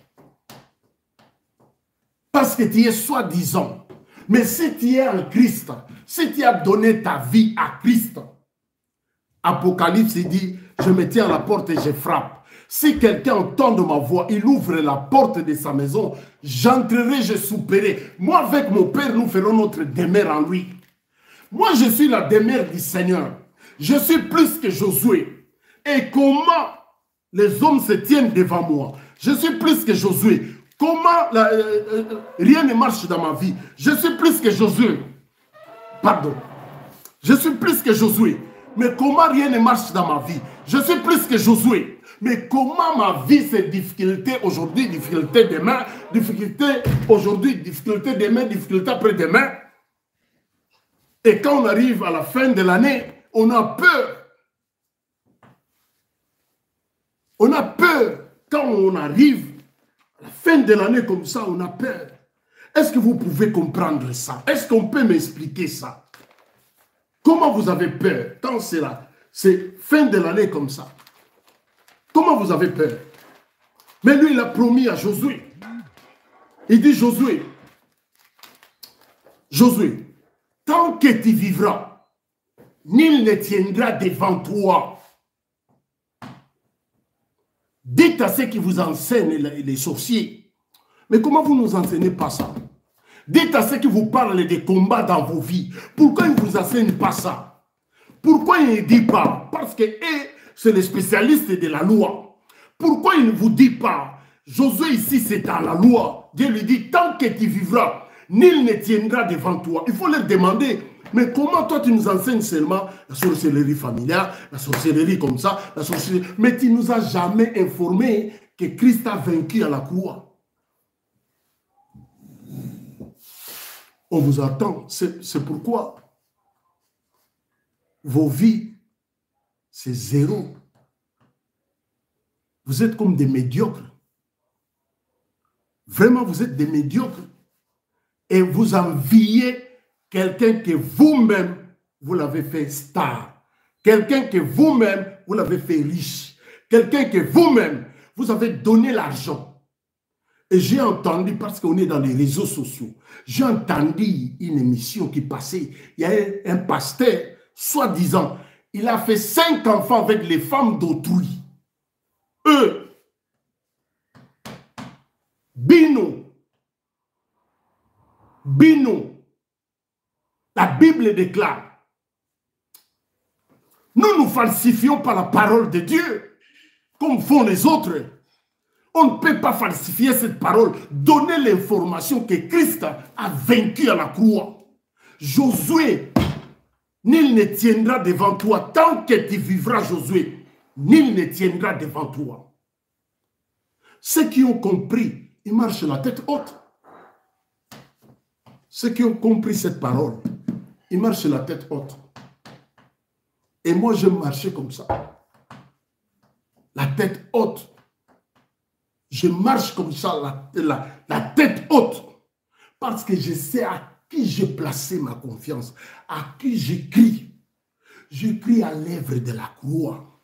Parce que tu es soi-disant. Mais si tu es en Christ, si tu as donné ta vie à Christ, Apocalypse dit, je me tiens à la porte et je frappe. Si quelqu'un entend ma voix, il ouvre la porte de sa maison, j'entrerai, je souperai. Moi, avec mon Père, nous ferons notre demeure en lui. Moi, je suis la demeure du Seigneur. Je suis plus que Josué. Et comment les hommes se tiennent devant moi? Je suis plus que Josué. Comment rien ne marche dans ma vie? Je suis plus que Josué. Pardon. Je suis plus que Josué. Mais comment rien ne marche dans ma vie? Je suis plus que Josué. Mais comment ma vie, c'est difficulté aujourd'hui, difficulté demain, difficulté aujourd'hui, difficulté demain, difficulté après-demain. Et quand on arrive à la fin de l'année, on a peur. On a peur. Quand on arrive à la fin de l'année comme ça, on a peur. Est-ce que vous pouvez comprendre ça? Est-ce qu'on peut m'expliquer ça? Comment vous avez peur quand c'est là? C'est fin de l'année comme ça. Comment vous avez peur? Mais lui, il a promis à Josué. Il dit, Josué, tant que tu vivras, nul ne tiendra devant toi. Dites à ceux qui vous enseignent les sorciers. Mais comment vous ne nous enseignez pas ça? Dites à ceux qui vous parlent des combats dans vos vies. Pourquoi ils ne vous enseignent pas ça? Pourquoi ils ne disent pas? Parce que c'est les spécialistes de la loi. Pourquoi il ne vous dit pas? Josué ici, c'est dans la loi. Dieu lui dit, tant que tu vivras, nul ne tiendra devant toi. Il faut leur demander, mais comment toi tu nous enseignes seulement la sorcellerie familiale, la sorcellerie comme ça, la sorcellerie... Mais tu ne nous as jamais informé que Christ a vaincu à la croix. On vous attend. C'est pourquoi vos vies, c'est zéro. Vous êtes comme des médiocres. Vraiment, vous êtes des médiocres. Et vous enviez quelqu'un que vous-même, vous l'avez fait star. Quelqu'un que vous-même, vous l'avez fait riche. Quelqu'un que vous-même, vous avez donné l'argent. Et j'ai entendu, parce qu'on est dans les réseaux sociaux, j'ai entendu une émission qui passait. Il y a un pasteur, soi-disant, il a fait 5 enfants avec les femmes d'autrui. Eux, Bino, la Bible déclare, nous falsifions par la parole de Dieu, comme font les autres. On ne peut pas falsifier cette parole, donner l'information que Christ a vaincu à la croix. Josué, nul ne tiendra devant toi, tant que tu vivras, Josué, nul ne tiendra devant toi. Ceux qui ont compris, ils marchent la tête haute. Ceux qui ont compris cette parole, ils marchent la tête haute. Et moi, je marchais comme ça. La tête haute. Je marche comme ça, la tête haute. Parce que je sais à qui j'ai placé ma confiance, à qui j'écris. J'écris à l'œuvre de la croix.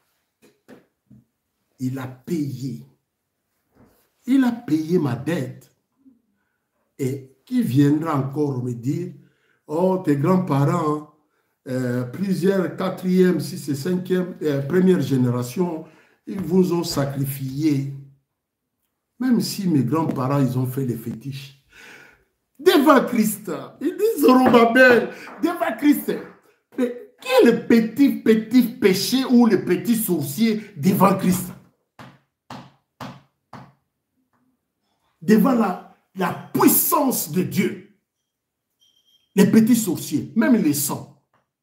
Il a payé. Il a payé ma dette. Et qui viendra encore me dire, oh, tes grands-parents, plusieurs, 4e, 6e, 5e, première génération, ils vous ont sacrifié. Même si mes grands-parents, ils ont fait les fétiches. Devant Christ, ils disent Zorobabel, devant Christ. Mais qui est le petit péché ou le petit sorcier devant Christ? Devant la puissance de Dieu. Les petits sorciers, même les sangs.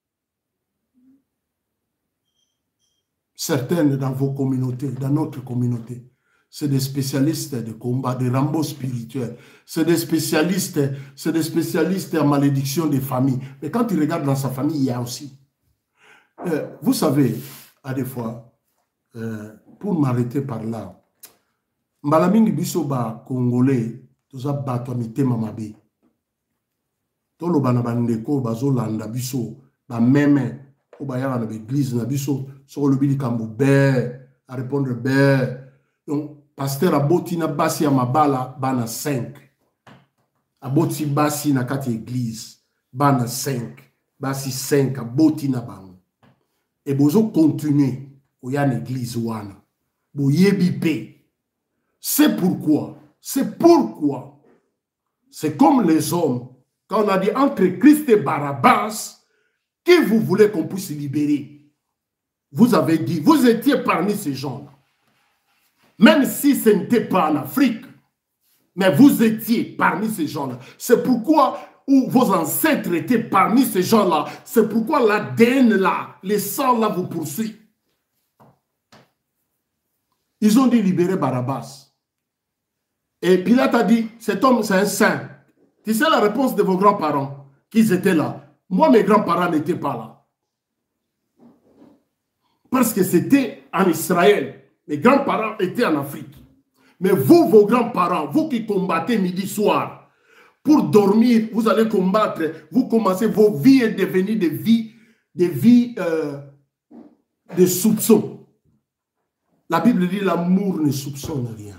Certaines dans vos communautés, dans notre communauté, c'est des spécialistes de combat, de Rambo spirituel. C'est des spécialistes en malédiction des familles. Mais quand tu regardes dans sa famille, il y a aussi. Vous savez, à des fois, pour m'arrêter par là, Mbalamini biso ba Congolais, toza bato mitema mabe. Tolo bana bandeko bazolanda biso ba meme o ba yala na église na biso soko lobi kambo be à répondre be. Donc pasteur aboti na basi ya mabala bana 5. Aboti basi na kati église bana 5. Basi 5 aboti na bango. Et bozo continuer o ya na église wana. Bo yebi pe. C'est pourquoi, c'est comme les hommes, quand on a dit entre Christ et Barabbas, qui vous voulez qu'on puisse libérer? Vous avez dit, vous étiez parmi ces gens-là. Même si ce n'était pas en Afrique, mais vous étiez parmi ces gens-là. C'est pourquoi où vos ancêtres étaient parmi ces gens-là. C'est pourquoi l'ADN là, les sangs là vous poursuivent. Ils ont dit libérer Barabbas. Et Pilate a dit, cet homme c'est un saint. Tu sais la réponse de vos grands-parents, qu'ils étaient là. Moi, mes grands-parents n'étaient pas là. Parce que c'était en Israël. Mes grands-parents étaient en Afrique. Mais vous, vos grands-parents, vous qui combattez midi soir, pour dormir, vous allez combattre, vous commencez, vos vies et devenir des vies de soupçons. La Bible dit l'amour ne soupçonne rien.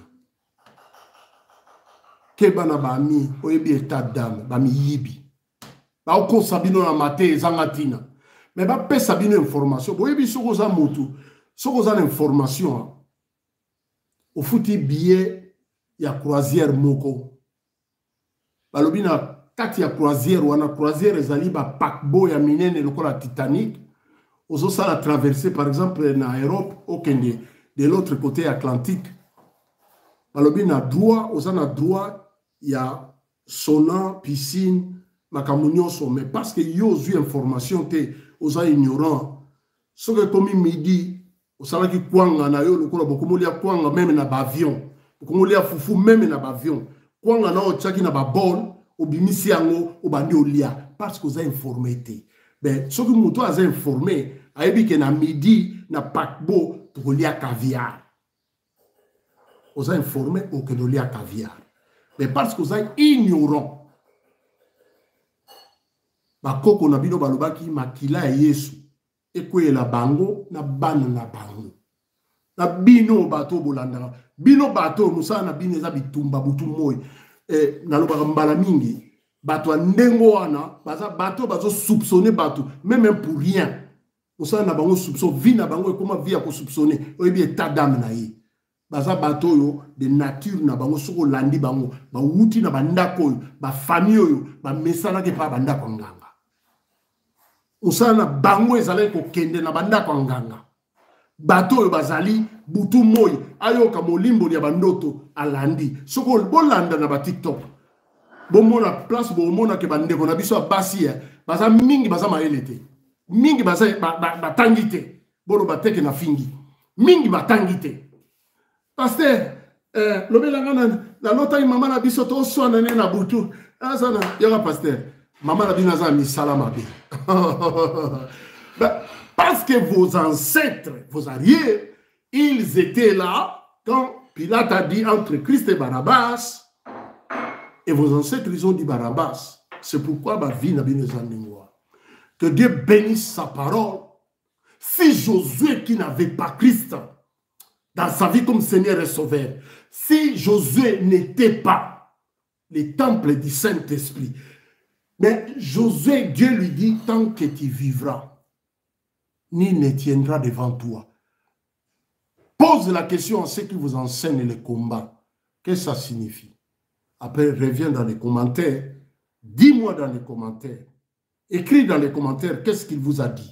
Kebana bami, oyebi état d'âme, bami yibi. Ba oko sabino na mate zangatina. Mais ba pe sabino information. Oyebi soko za motu, soko za information. Au fouti billet ya croisière moko. Balobi na kati ya croisière wana croisière ezali ba paquebot ya minene lokola Titanic. Ozo sala traverser par exemple na Europe au Kenya de l'autre côté atlantique. Balobi na droit, oza na droit il y a sauna, piscine, makamunyoso, mais parce que yo eu information te oza ignorant. Ce que comme midi, au sala ki kwanga na yo lokola bokomolia kwanga même na avion, bokomolia fufu même na avion. Kwanga na o tchaki na ba bol, obimisi yango obandi olia parce que oza informé te. Ben ce que muto aza informé, ayebi ke na midi na paquebot to lia caviar. Oza informé au que lia caviar. Mais parce que vous êtes ignorant. Bakoko na bino balobaki makila ya Yesu. Ekwe la bango na bana na bango. Na bino bato bolanda. Bino bato musa na bino eza bitumba butu moy. Na lobaka mbala mingi. Bato ndengo wana baza bato bazo soupçonner bato même pour rien. Musa na bango soupçon vie na bango et comment vie a ko soupçonner. Oyebi état d'âme na ye. Baza bato yo de nature na bango soko landi bango ba wuti na bandako yo ba famille yo ba mesana ke pa bandako nganga usana bango ezale ko kende na bandako nganga bato yo bazali butu moyi ayoka molimbo ya bandoto alandi soko bolanda na ba TikTok bomona place bomona ke bandeko na biso basi baza mingi baza maelete mingi baza batangite bolo bateke na fingi mingi batangite. Pasteur, l'obélangana, la nota maman a biso to soana na butu. Azana, yaka pasteur. Maman a dit naza mi salamabe. Parce que vos ancêtres, vos arrières, ils étaient là quand Pilate a dit entre Christ et Barabbas. Et vos ancêtres, ils ont dit Barabbas. C'est pourquoi ma vie n'a bien besoin. Que Dieu bénisse sa parole. Si Josué qui n'avait pas Christ dans sa vie comme Seigneur et Sauveur, si Josué n'était pas le temple du Saint-Esprit, mais Josué, Dieu lui dit, tant que tu vivras, nul ne tiendra devant toi. Pose la question à ceux qui vous enseignent le combat. Qu'est-ce que ça signifie? Après, reviens dans les commentaires. Dis-moi dans les commentaires. Écris dans les commentaires qu'est-ce qu'il vous a dit.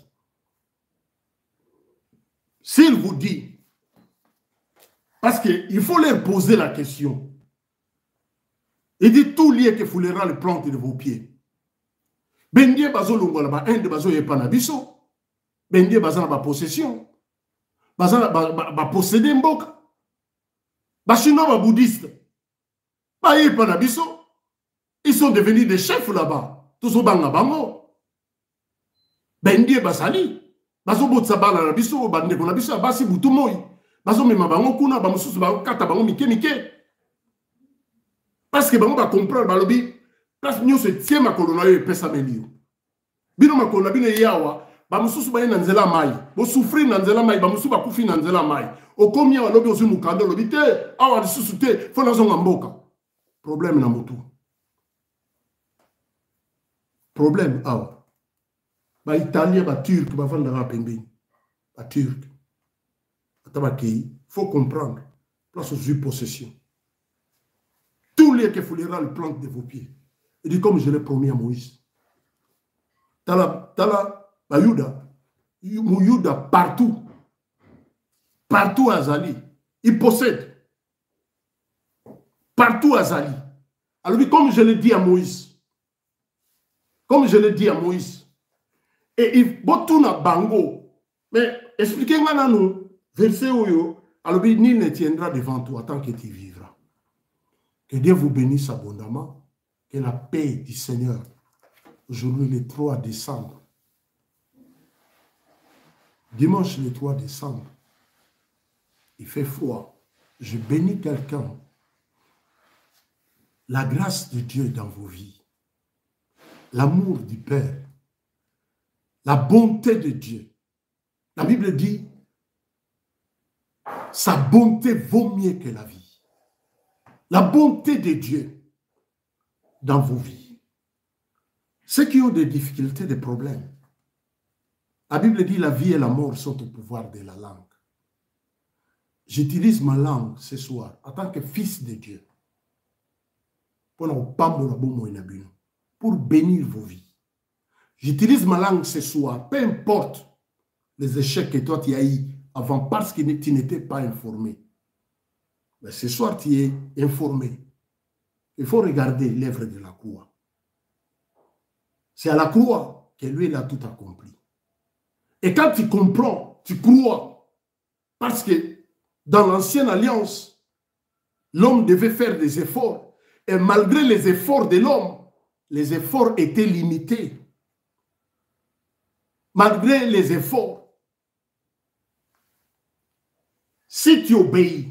S'il vous dit, parce qu'il faut leur poser la question. Il dit tout lié que foulera le plante de vos pieds. Bendie bazo longola ba inde bazo yepana biso. Bendie bazo na ba possession. Bazo ba posséder mboka. Ba chinois ba bouddhiste. Ba yepana biso. Ils sont devenus des chefs là-bas. Tous au banga bango. Bendie basali. Bazo botsa bala na biso bande ko na biso basi butu moyi. Bazo mema bango kuna ba mususu ba kata bango mike mike. Parce que bango ba comprendre balobi place nyo se tie makolo na yo pesa melio. Bino makolo na bino yawa ba mususu ba na nzela mai. Bo souffrir na nzela mai ba mususu ba kufi na nzela mai. Okomi wa lobi ozu mukando lobi te awa lisusu te fo na zonga mboka. Problème na mutu. Problème awa. Ba Italien ba Turc ba vanda ra pembeni. Ba Turc. Il faut comprendre. Place aux yeux possession. Tous les que foulera le plante de vos pieds. Il dit comme je l'ai promis à Moïse. Tala, Bayuda, Mouyuda partout. Partout à Zali. Il possède. Partout à Zali. Alors comme je l'ai dit à Moïse. Comme je l'ai dit à Moïse. Et il botouna bango. Mais expliquez-moi nous, verset où alors nul ne tiendra devant toi tant que tu vivras. Que Dieu vous bénisse abondamment. Que la paix du Seigneur, aujourd'hui le 3 décembre, dimanche le 3 décembre, il fait froid. Je bénis quelqu'un. La grâce de Dieu dans vos vies, l'amour du Père, la bonté de Dieu. La Bible dit, sa bonté vaut mieux que la vie. La bonté de Dieu dans vos vies. Ceux qui ont des difficultés, des problèmes, la Bible dit la vie et la mort sont au pouvoir de la langue. J'utilise ma langue ce soir en tant que fils de Dieu pour bénir vos vies. J'utilise ma langue ce soir, peu importe les échecs que toi tu as eu avant parce que tu n'étais pas informé. Mais ce soir tu es informé. Il faut regarder l'œuvre de la croix. C'est à la croix que lui il a tout accompli. Et quand tu comprends, tu crois, parce que dans l'ancienne alliance, l'homme devait faire des efforts. Et malgré les efforts de l'homme, les efforts étaient limités. Malgré les efforts, si tu obéis,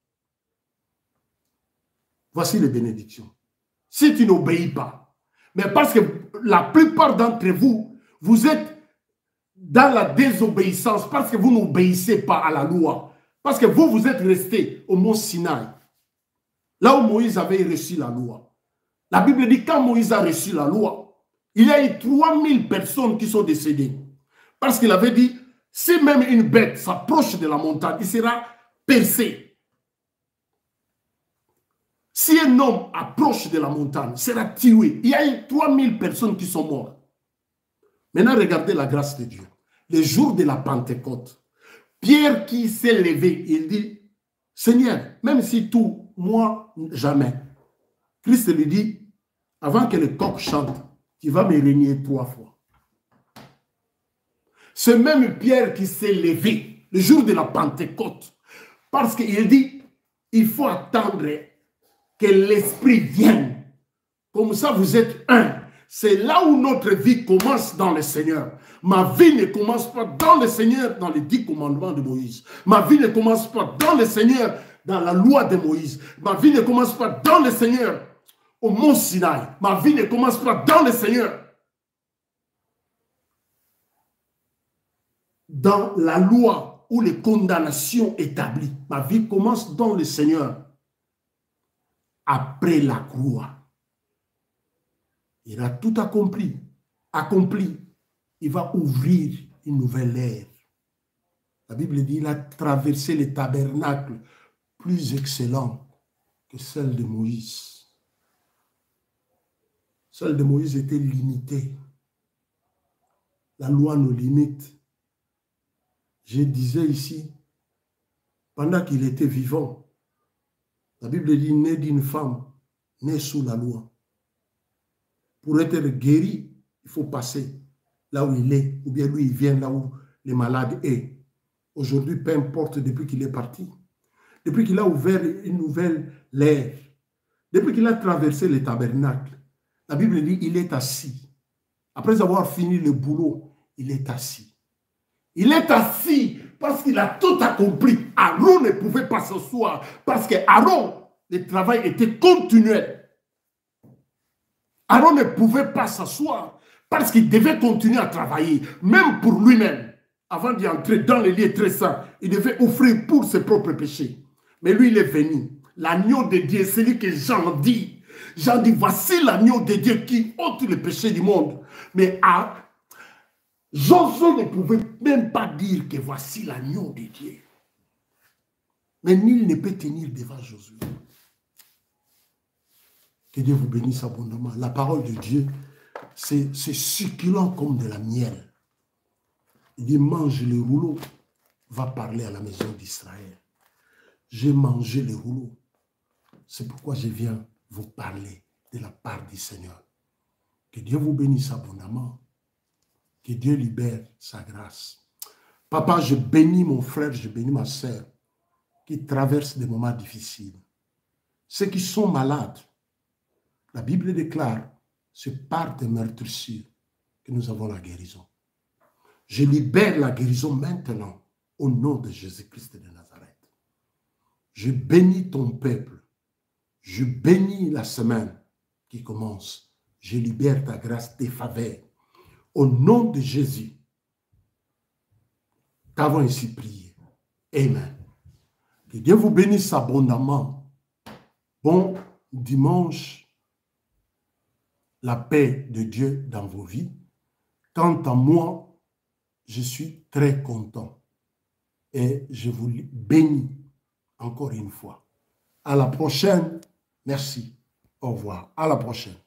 voici les bénédictions. Si tu n'obéis pas, mais parce que la plupart d'entre vous, vous êtes dans la désobéissance, parce que vous n'obéissez pas à la loi, parce que vous, vous êtes restés au mont Sinaï, là où Moïse avait reçu la loi. La Bible dit, quand Moïse a reçu la loi, il y a eu 3000 personnes qui sont décédées. Parce qu'il avait dit, si même une bête s'approche de la montagne, il sera percé. Si un homme approche de la montagne, il sera tué. Il y a eu 3000 personnes qui sont mortes. Maintenant, regardez la grâce de Dieu. Le jour de la Pentecôte, Pierre qui s'est levé, il dit, Seigneur, même si tout, moi, jamais. Christ lui dit, avant que le coq chante, tu vas me régner 3 fois. Ce même Pierre qui s'est levé le jour de la Pentecôte, parce qu'il dit, il faut attendre que l'Esprit vienne. Comme ça, vous êtes un. C'est là où notre vie commence dans le Seigneur. Ma vie ne commence pas dans le Seigneur, dans les 10 commandements de Moïse. Ma vie ne commence pas dans le Seigneur, dans la loi de Moïse. Ma vie ne commence pas dans le Seigneur, au mont Sinaï. Ma vie ne commence pas dans le Seigneur, dans la loi ou les condamnations établies. Ma vie commence dans le Seigneur. Après la croix, il a tout accompli. Il va ouvrir une nouvelle ère. La Bible dit qu'il a traversé les tabernacles plus excellents que celle de Moïse. Celle de Moïse était limitée. La loi nous limite. Je disais ici, pendant qu'il était vivant, la Bible dit, né d'une femme, né sous la loi. Pour être guéri, il faut passer là où il est, ou bien lui, il vient là où le malade est. Aujourd'hui, peu importe, depuis qu'il est parti, depuis qu'il a ouvert une nouvelle ère, depuis qu'il a traversé le tabernacle, la Bible dit, il est assis. Après avoir fini le boulot, il est assis. Il est assis parce qu'il a tout accompli. Aaron ne pouvait pas s'asseoir parce que Aaron, le travail était continuel. Aaron ne pouvait pas s'asseoir parce qu'il devait continuer à travailler, même pour lui-même. Avant d'y entrer dans les lieux très saints, il devait offrir pour ses propres péchés. Mais lui, il est venu. L'agneau de Dieu, celui que Jean dit. Jean dit, voici l'agneau de Dieu qui ôte les péchés du monde. Mais Josué ne pouvait même pas dire que voici l'agneau de Dieu. Mais nul ne peut tenir devant Josué. Que Dieu vous bénisse abondamment. La parole de Dieu, c'est succulent comme de la miel. Il dit, mange le rouleau, va parler à la maison d'Israël. J'ai mangé le rouleau. C'est pourquoi je viens vous parler de la part du Seigneur. Que Dieu vous bénisse abondamment. Que Dieu libère sa grâce. Papa, je bénis mon frère, je bénis ma sœur qui traversent des moments difficiles. Ceux qui sont malades, la Bible déclare, c'est par tes meurtrissures que nous avons la guérison. Je libère la guérison maintenant au nom de Jésus-Christ de Nazareth. Je bénis ton peuple. Je bénis la semaine qui commence. Je libère ta grâce, tes faveurs. Au nom de Jésus, t'avons ainsi prié. Amen. Que Dieu vous bénisse abondamment. Bon dimanche. La paix de Dieu dans vos vies. Quant à moi, je suis très content. Et je vous bénis encore une fois. À la prochaine. Merci. Au revoir. À la prochaine.